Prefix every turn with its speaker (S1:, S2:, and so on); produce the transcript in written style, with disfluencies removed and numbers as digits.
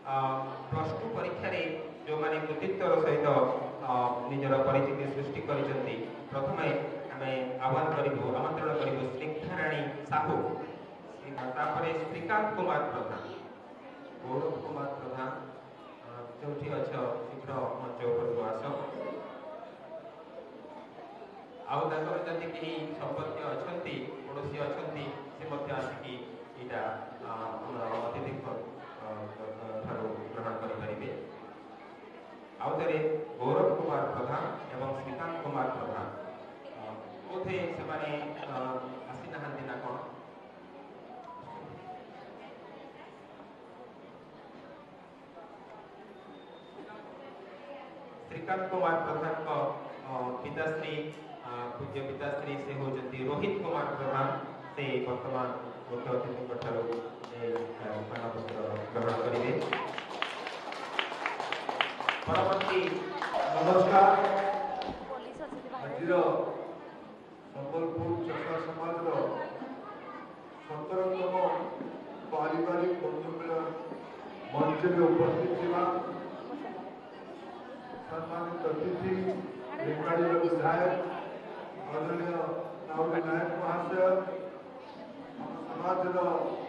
S1: plus two परीक्षा जो मैंने कृतित्वर सहित निजर परिचिति सृष्टि करते प्रथम आम आह्वान करूँ आमंत्रण करूँ स्निग्धा राणी साहू श्रीकांत कुमार प्रधान गौरव कुमार प्रधान जो अच्छ शीघ्र मंच उपरକୁ आस आउ जदि कहीं संपर्क अच्छा पड़ोशी अच्छा से आसिकी यहाँ अतिथि ग्रहण करेंगे आउे गौरव कुमार प्रधान एवं श्रीकांत कुमार प्रधान बोधे से आसी ना कौन श्रीकांत कुमार प्रधान को पिताश्री पूज्य पिताश्री से होती रोहित कुमार प्रधान से वर्तमान मुख्य अतिथि मानपत्र ग्रहण करेंगे परवर्ती
S2: नमस्कार आज संबलपुर चषा समाज 17तम पारिवारिक बंधुमेलन मंच में उपस्थित थी सम्मानित अतिथि रेंगाड़ी विधायक आदरणीय नावली नायक महाशय समाज